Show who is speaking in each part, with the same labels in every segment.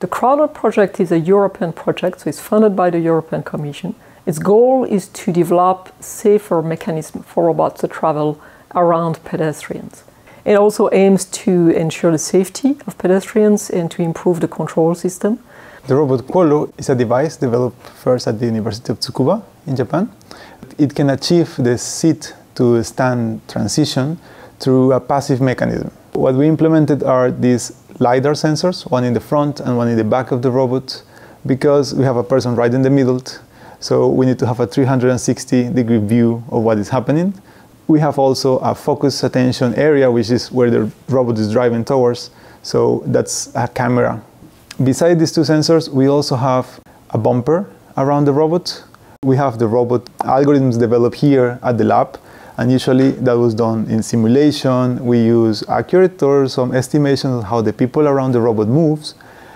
Speaker 1: The CrowdBot project is a European project, so it's funded by the European Commission. Its goal is to develop safer mechanisms for robots to travel around pedestrians. It also aims to ensure the safety of pedestrians and to improve the control system.
Speaker 2: The robot Quolo is a device developed first at the University of Tsukuba in Japan. It can achieve the sit-to-stand transition through a passive mechanism. What we implemented are these LiDAR sensors, one in the front and one in the back of the robot, because we have a person right in the middle, so we need to have a 360-degree view of what is happening. We have also a focus attention area, which is where the robot is driving towards, so that's a camera. Beside these two sensors, we also have a bumper around the robot. We have the robot algorithms developed here at the lab, and usually that was done in simulation. We use accurate or some estimations of how the people around the robot moves.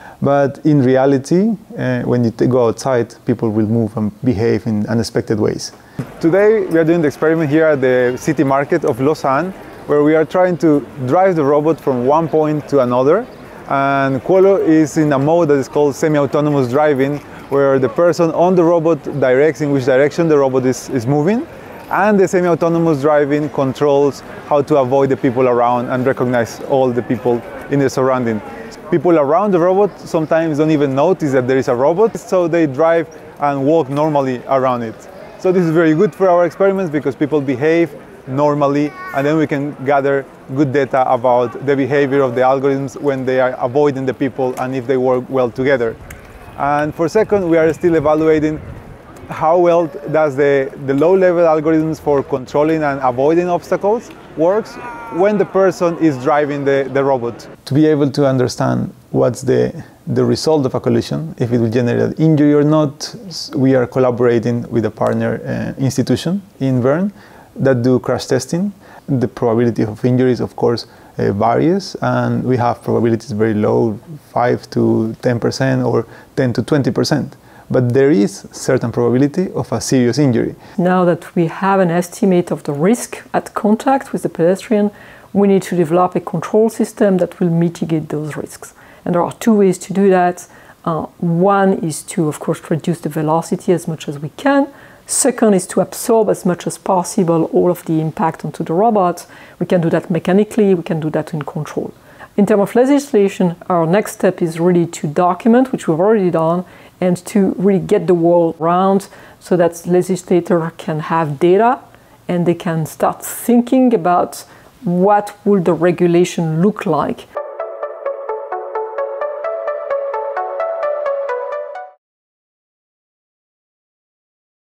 Speaker 2: But in reality, when you go outside, people will move and behave in unexpected ways. Today we are doing the experiment here at the city market of Lausanne, where we are trying to drive the robot from one point to another. And Quolo is in a mode that is called semi-autonomous driving, where the person on the robot directs in which direction the robot is moving, and the semi-autonomous driving controls how to avoid the people around and recognize all the people in the surrounding. People around the robot sometimes don't even notice that there is a robot, so they drive and walk normally around it. So this is very good for our experiments because people behave normally, and then we can gather good data about the behavior of the algorithms when they are avoiding the people and if they work well together. And for second, we are still evaluating how well does the low-level algorithms for controlling and avoiding obstacles works when the person is driving the robot. To be able to understand what's the result of a collision, if it will generate an injury or not, we are collaborating with a partner institution in Bern that do crash testing. The probability of injuries, of course, varies, and we have probabilities very low, 5 to 10% or 10 to 20%. But there is certain probability of a serious injury.
Speaker 1: Now that we have an estimate of the risk at contact with the pedestrian, we need to develop a control system that will mitigate those risks. And there are two ways to do that. One is to, of course, reduce the velocity as much as we can. Second is to absorb as much as possible all of the impact onto the robot. We can do that mechanically, we can do that in control. In terms of legislation, our next step is really to document, which we've already done, and to really get the world around so that legislators can have data and they can start thinking about what will the regulation look like.